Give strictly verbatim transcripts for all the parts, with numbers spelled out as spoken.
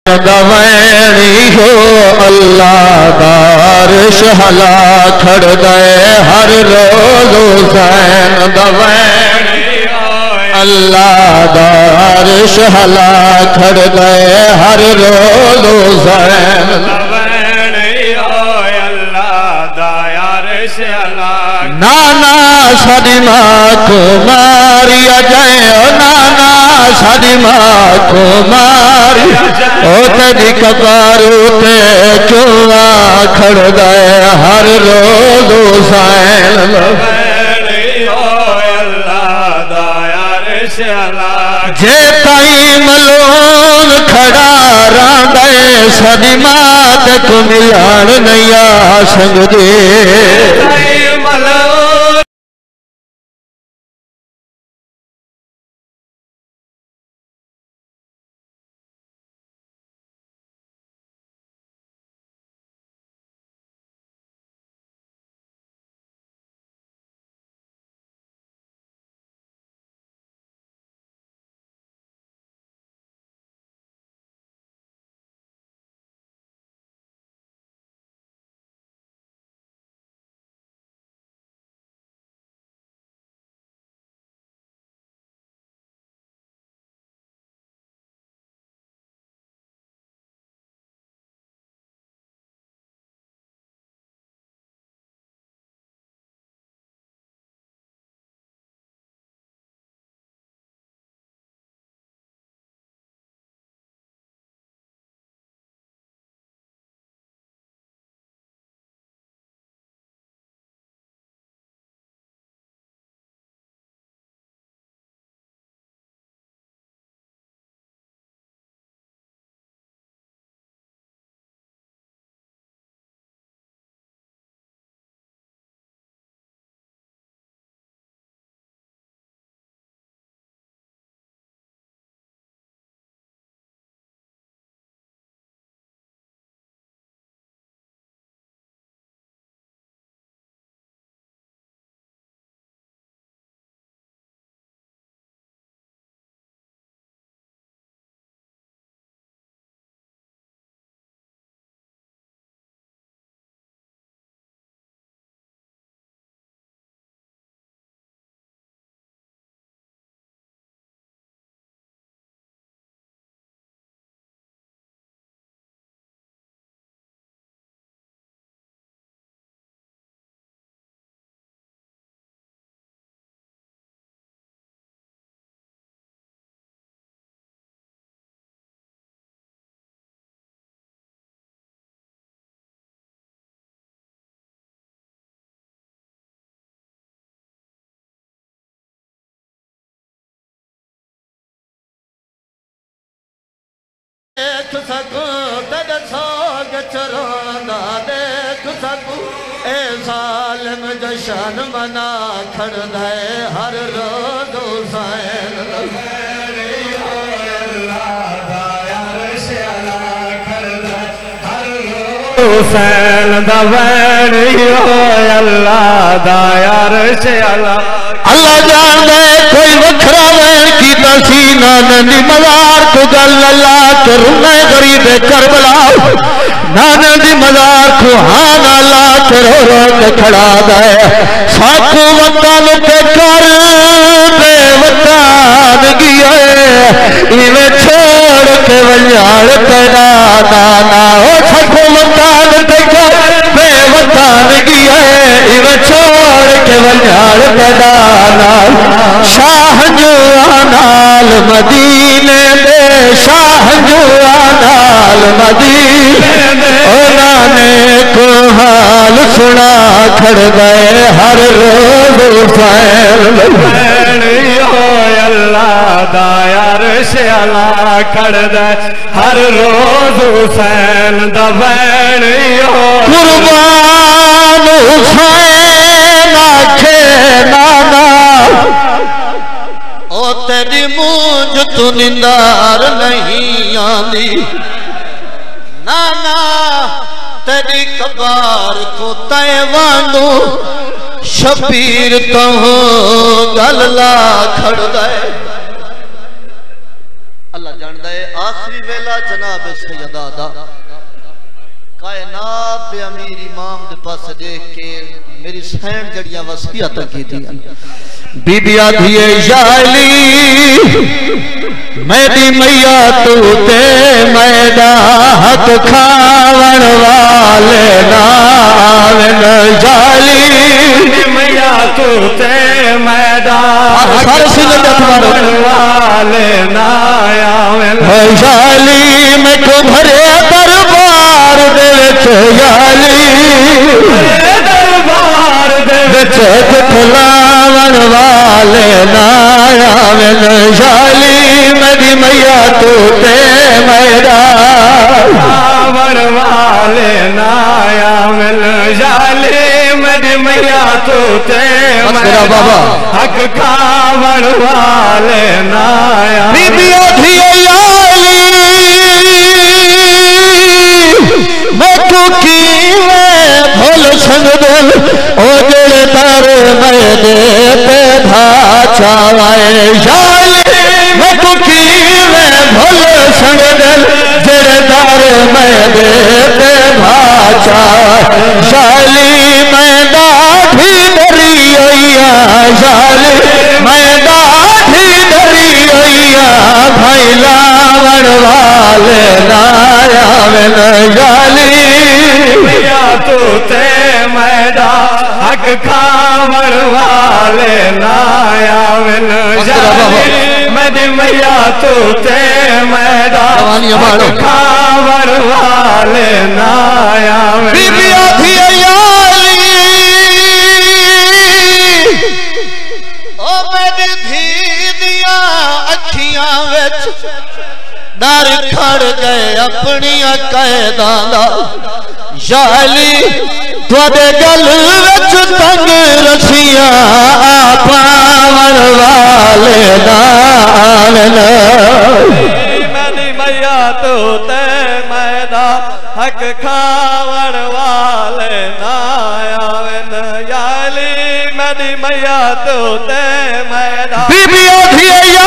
دوینی ہو اللہ دار شہلا کھڑ دے ہر روز حسین دوینی اللہ دار شہلا کھڑ دے ہر روز حسین دوینی ہو اللہ دار شہلا نانا ساڈی ماں کو ماریا جائے نانا ساڈی ماں کو ماریا او تیری قبر تے کیوں کھڑ دے ہر روز حسین جے تائی ملون کھڑا راندے ساڈی ماں تے کو ملان نہیں آ سکدے دیکھ سکوں تیرے سوگ چروندہ دیکھ سکوں اے ظالم جشن منا کھڑ دے ہر روز حسین حسین دوینی ہوئے اللہ دا عرش اعلیٰ اللہ جان دے کوئی وکھرا وین کی تسینہ نندی مزار کو گل اللہ کرنے غریب کربلا نانا دی مزار کو ہان اللہ کرو رو کھڑا دے ساکو وطن تے کر بے وطن گئے ایویں چھوڑ کے ولیار تیرا نانا او ساکو وطن تے کر بے وطن گئے ایویں چھوڑ کے ولیار تیرا شاہ جو آنال مدینے دے شاہ جو آنال مدینے دے اولانے کو حال سنا کھڑ گئے ہر روز حسین ہوئے اللہ دا عرش اعلیٰ کھڑ گئے ہر روز حسین دا وینی ہوئے قربان حسین آکھے نانا او تیری مونج تو نندار نہیں آندی نانا تیری کبار کو تیوانو شبیر تو گللا کھڑ دے اللہ جان دے آخری ویلا جناب سیدہ دا کائنات دے امیر امام دے پاس دیکھ کے میری سین جڑیاں وصیت کی تھی بی بی آدھیے یا علی میں دی میاں تو تے میدہ حق کھاون والے ناوین یا علی میاں تو تے میدہ سارے سنگل جتوارو والے ناوین یا علی میں کو بھرے دربار دے وچ یا علی دربار دے وچ کھلاون والے ناوین یا علی میری میاں تو تے میرا کھاون والے ناوین یا علی میری میاں تو تے میرا حق کھاون والے ناوین بی بی آدھی یا میں تو کیویں بھول سنگدل او جڑے در میں دے تے دھاچا وائے یا علی میں تو کیویں بھول سنگدل جڑے در میں دے تے دھاچا یا علی میں ڈاڈھی ڈری ہوئیا یا علی میں ڈاڈھی ڈری ہوئیا بھائی لاون والے نایا وین یا علی میاں تو تے میدہ حق کھاون والے ناوین یا علی میری میاں تو تے میدہ حق کھاون والے ناوین بی بی آدھی یا علی او میری دھی دیا اکھیاں وچ ڈر کھڑ گئے اپنی قیداں دا یا علی تواڈے گل وچ تنگ رسیاں پاون والے ناوین میری میاں تو تے میدہ حق کھاون والے ناوین یا علی میری میاں تو تے میدہ بی بی آدھی یا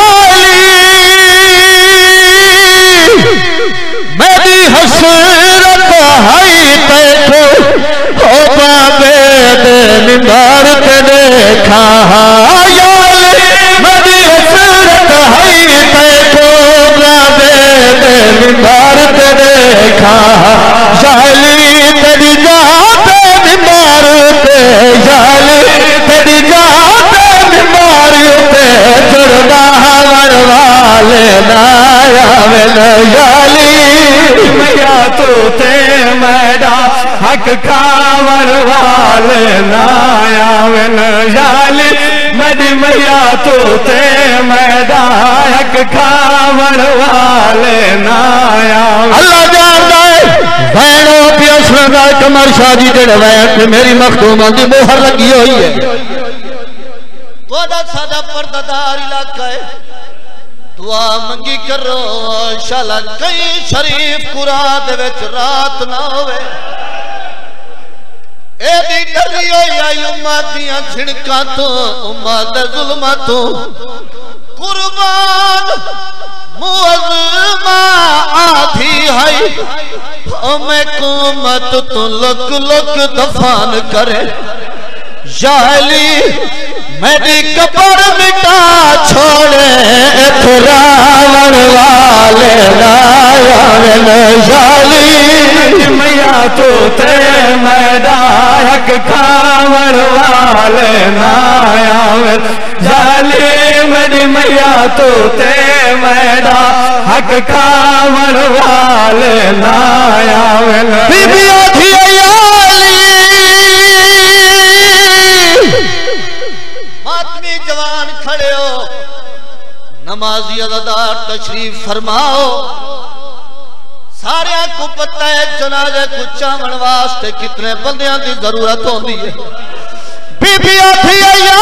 میری حسرت ہائی پیٹھو او بابے دے ممبر تے دیکھا یا علی میری حسرت ہائی پیٹھو بابے دے ممبر تے دیکھا یا علی تیری جات ممبر تے یا علی تیری جات ممبر تے جڑنا ہر والے نایا وین یا علی میاں تو تے میدہ حق کھاون والے ناوین یا علی میری میاں تو تے میدہ حق کھاون والے ناوین اللہ جانتا ہے بینو پیس لگا کمر شادی جڑے وین میری مخدومہ دی مہر لگی ہوئی ہے تو دا سادہ پرددار علاقہ ہے دعا منگی کرو شالا کئی شریف قرآن دے وچ رات نہ ہوئے اے دی ڈری ہوئی آئی امت دیاں جھڑکاں تو امت دے ظلمہ تو قربان معظمہ آدھی ہے ہمیں قومت تو لک لک دفان کرے یا علی میری قبر مٹا چھوڑے اتراون والے ناوین یا علی میاں تو تے میدہ حق کھاون والے ناوین یا علی میری میاں تو تے میدہ حق کھاون والے ناوین بی بی آدھی یا ماتمی جوان کھڑے ہو نمازی عزادار تشریف فرماؤ سارے کو پتہ ہے جنازے کو چاون واسطے کتنے بندیاں دی ضرورت ہوندی ہے بی بی آدھی یا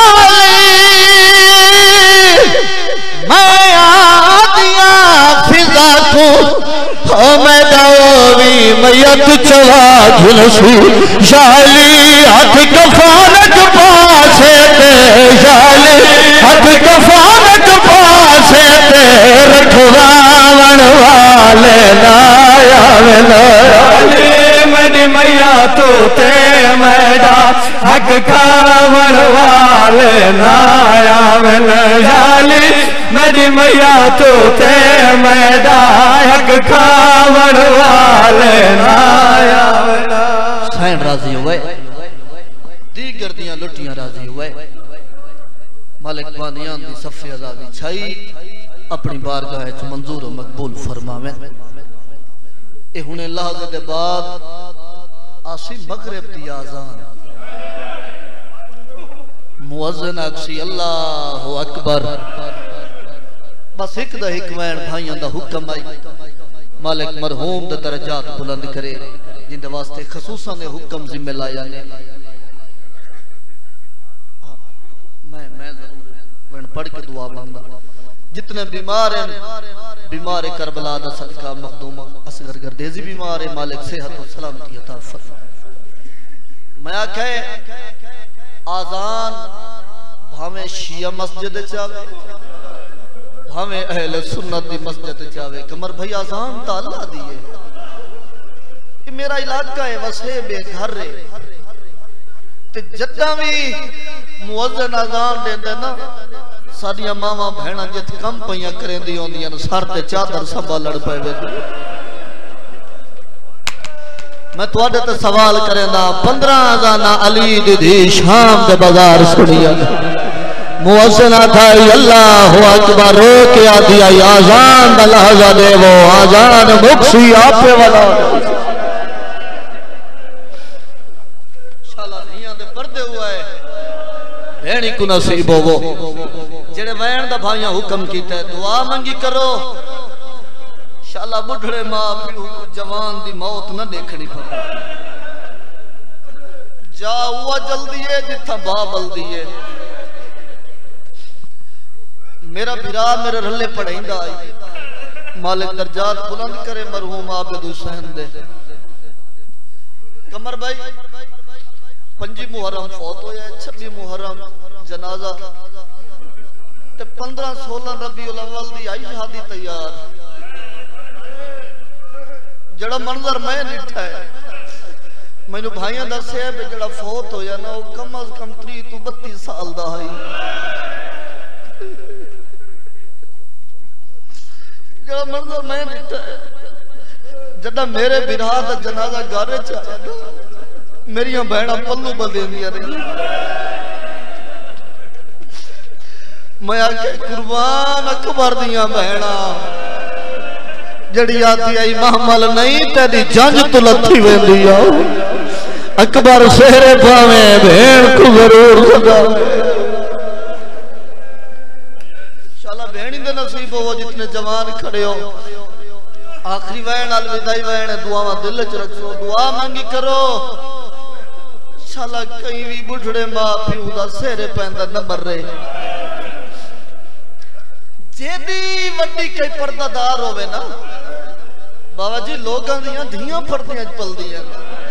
میں آدیاں فضا کو او میں دعوی میت چوا جھلسی یا علی ہاتھ کفانت پاسے تے یا علی ہاتھ کفانت پاسے تے رکھواون والے نایا ویلا میری میاں تو تے میرا حق کھاون والے نایا ویلا جالی میری میاں تو تے میرا حق کھاون والے نایا ویلا حسین راضی ہوئے دیگر دیاں لٹیاں راضی ہوئے مالک بانیان دی صفی عذابی چھائی اپنی بارگاہ چ منظور و مقبول فرماویں اے ہونے لحظے دے بعد آسی مغرب دی آزان موزن اکسی اللہ اکبر بس ایک دا حکمین بھائیاں دا حکم آئی مالک مرحوم دا درجات بلند کرے جن دے واسطے خصوصاً نے حکم ذمہ لایا نے میں میں ضرور میں پڑھ کے دعا مانگا جتنے بیمار ہیں بیمار کربلا دا صدقہ مخدوم اصغر گردیزی بیمار ہے مالک صحت و سلامتی عطا فرما میں آکھے آزان بھامیں شیعہ مسجد چاہے بھامیں اہل سنت دی مسجد چاہے کمر بھائی آزان تا اللہ دیئے کہ میرا علاقہ ہے وسے بے گھر رہے تے جدہ بھی موزن آزان دے دینا ساڑیاں ماما بھینا جت کم پہیاں کریں دی ہوں دیاں سار تے چادر سبا لڑ پہ بے دی میں تو آدھے تے سوال کریں دا پندرہ آزانہ علی دی دی شام دے بازار سنیا موزن آتھائی اللہ اکبر رو کے آدھی آئی آزان دا لحظہ دے وہ آزان مکسی آپے والا شالا دھیاں دے پردے ہوا ہے بھینی کو نصیب ہو وہ جڑے وین دا بھائیاں حکم کیتا ہے دعا منگی کرو شالا بڑھڑے ماں پیو جوان دی موت نہ دیکھنی پڑ جا ہوا جلدی ہے جتھا بابل دیئے میرا بھرا میرے رلے پڑھیں دا آئی مالک درجات بلند کرے مرحوم عابد حسین دے کمر بھائی پنجی محرم فوت ہویا ہے چھبی محرم جنازہ تے پندرہ سولہ ربیع الاول دی آئی شادی تیار جڑا منظر میں نٹھا ہے میں نے بھائیاں دا سیب جڑا فوت ہویا نا وہ کم از کم تری تو بتی سال دا آئی جڑا منظر میں نٹھا ہے جڑا میرے برہا دا جنازہ گارے چاہے میری ہم بہنہ پلو بلدیں دیا رہی میں آکے قربان اکبر دیا بہنہ جڑی آتی آئی محمل نہیں تیری جنج تو لتھی وین دیا اکبر سہرے پاویں بہن کو ضرور سگا شالا بہنی دے نصیب ہو جتنے جوان کھڑے ہو آخری وین الوداعی وین دعا ماں دل چ رکھو دعا مانگی کرو شالا کہیں بھی بڑھڑے ماں پیو دا سہرے پہندہ نہ مر رہے جیدی وڈی کئی پردہ دار ہوئے نا بابا جی لوگاں دیاں دھیاں پردیاں پل دیاں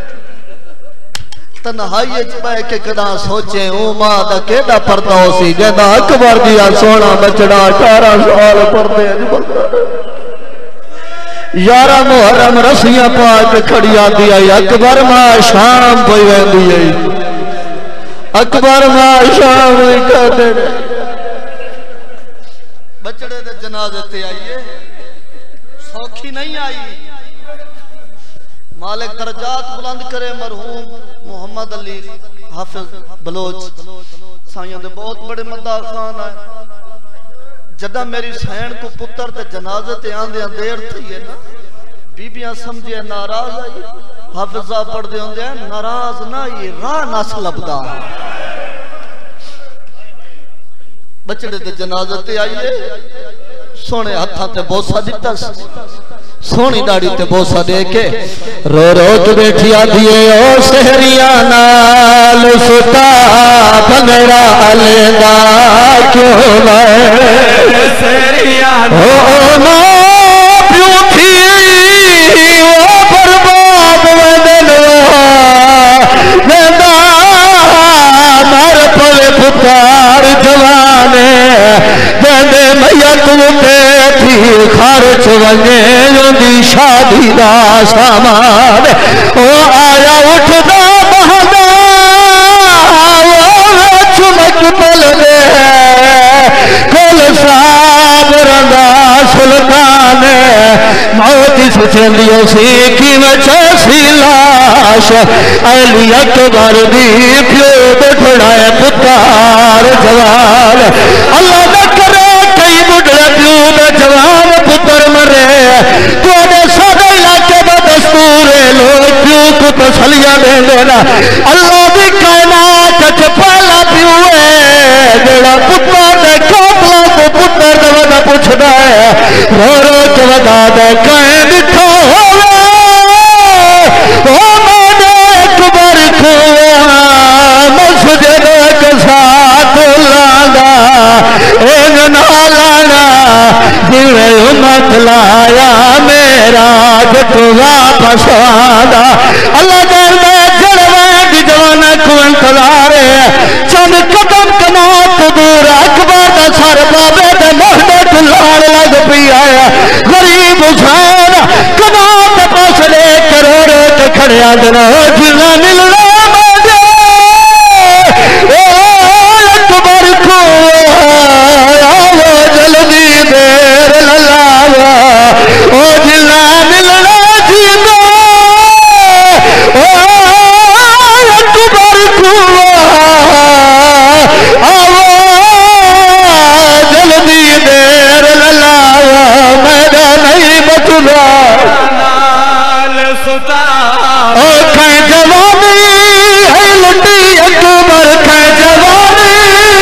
تنہائی جبائے کے کدا سوچیں او ماں دا کیڑا پردہ ہو سی جیدہ اکبر دیا سونا بچڑا اٹھارہ سال پردے یارہ محرم رسیاں پاک کھڑیا دیا اکبر ماں شام پوئی وین دیا اکبر ماں شام کہتے بچڑے دے جنازے تے آئیے سوکھی نہیں آئی مالک درجات بلند کرے مرحوم محمد علی حافظ بلوچ سائیاں دے بہت بڑے مدعا خان آئے جدہ میری سین کو پتر دے جنازے تے آندیاں دیر تھی ہے نا بی بیاں سمجھے ناراض آئی حافظہ پڑھ دے ہوندے ہیں ناراض نہ یہ راہ ناس لبدا بچڑے تے جنازے تے آئیے سونے ہتھاں تے بوسا دیتا سونی ڈاڑی تے بوسا دے کے رو رو تو بیٹھی آدھیے او سہریاں نال ستا بنگڑا لیندہ کیوں لائے سہریاں او نا پیوں تھی او برباد ودنوا لیندہ مر پلے پتار جوانے جانے میت تے تھی خارج ونے دی شادی دا سامان او آیا اٹھدا بہدا چمک پل دے کل صاحب رضا سلطان موتی سچندیو سیکھی وچا سی لاش علی اکبر دی پیو بٹھڑائے پتار جوان اللہ نہ کرے کئی بڑھڑا پیو دے جوان پتر مرے تو نے سادہ علاقے با دستور لوگ پیو کو تسلیہ دے دینا اللہ دی کائنات چپالا پیو ہے جڑا پتر دے کھوپلا کو پتر دے ودا پوچھدا ہے رو رو کے ودا دے کہیں دکھا ہوئے او میں اکبر کو مسجد کے ساتھ لانا ایک نالانا جوے امت لایا میرا جتو واپس آنا اللہ جاندہ جڑوائے دی جوانا کو انتظار ہے چند قدم کنات دور اکبر دا سر بابے دے محدہ دلار لگ پی آیا غریب حسین کنات پاس لے کروڑے کے کھڑے آدھنا جلنا ملنا مجھے اے اکبر کو آیا جلدی دیر للاوا او جلنا ملنا جیتا اے اکبر کو آیا جلدی دیر للاوا میرا نہیں بچنا او کہیں جوانی ہے لٹی اکبر کہیں جوانی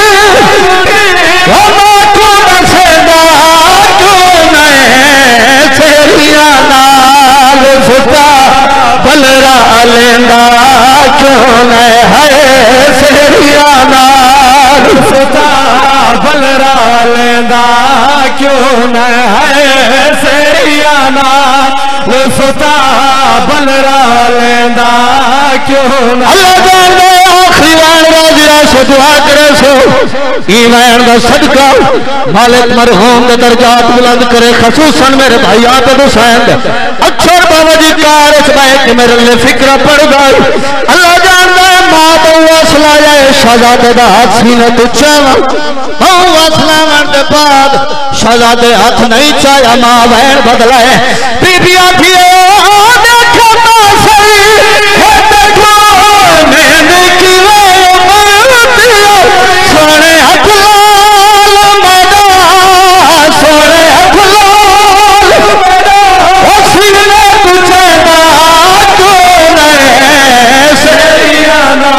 ہما کو نسیدہ کو نئے سیریاں نال ستا بلرا لیندہ کیوں نئے ہے سیریاں نال ستا بلرا لیندہ کیوں نئے ہے سیریاں نال ستا بلرا لیندہ کیوں نہ اللہ جاندے آخری وین راجرہ سے دعا کرے سو ایمان دا صدقہ مالک مرحوم دے درجات بلند کرے خصوصاً میرے بھائی آتد حسین دے اچھر باوجی کار اس بھائی کہ میرے لئے فکرہ پڑ گئی اللہ جاندے ماں بہو اصلہ جائے شہزادے دا ہاتھ سینہ تو چاہاں بہو اصلہ مرد بعد شہزادے ہاتھ نہیں چاہیا ماں بہن بدلائے بی بی آتھی ہے دیکھتا صحیح ہے دیکھو میں نے کی وہ مرتیا سونے اکلال مدہ سونے اکلال مدہ حسینے تجھے دا کونے سیریانا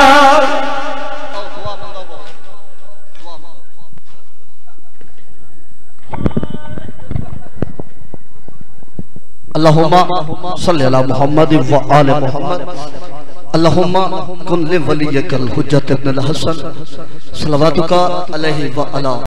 اللہم صلی اللہ محمد و آل محمد اللہم کن لولیک الحجت ابن الحسن صلواتک علیہ و علی